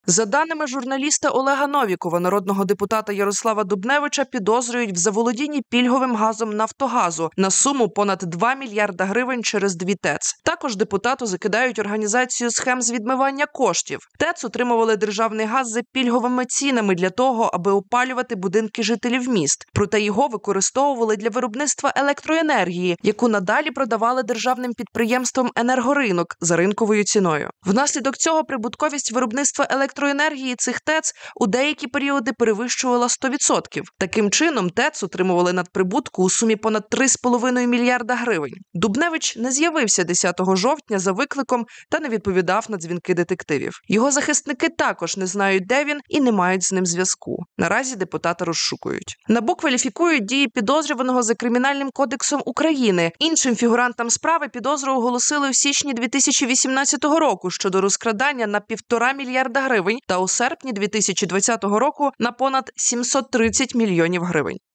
За даними журналіста Олега Новікова, народного депутата Ярослава Дубневича підозрюють в заволодінні пільговим газом «Нафтогазу» на суму понад 2 мільярда гривень через 2 ТЕЦ. Також депутату закидають організацію схем з відмивання коштів. ТЕЦ отримували державний газ за пільговими цінами для того, аби опалювати будинки жителів міст. Проте його використовували для виробництва електроенергії, яку надалі продавали державним підприємствам «Енергоринок» за ринковою ціною. Внаслідок цього прибутковість виробництва електроенергії цих ТЕЦ у деякі періоди перевищувала 100%. Таким чином, ТЕЦ отримували надприбутку у сумі понад 3,5 мільярда гривень. Дубневич не з'явився 10 жовтня за викликом та не відповідав на дзвінки детективів. Його захисники також не знають, де він, і не мають з ним зв'язку. Наразі депутата розшукують. НАБУ кваліфікують дії підозрюваного за Кримінальним кодексом України. Іншим фігурантам справи підозру оголосили у січні 2018 року щодо розкрадання на 1,5 мільярда гривень та у серпні 2020 року на понад 730 мільйонів гривень.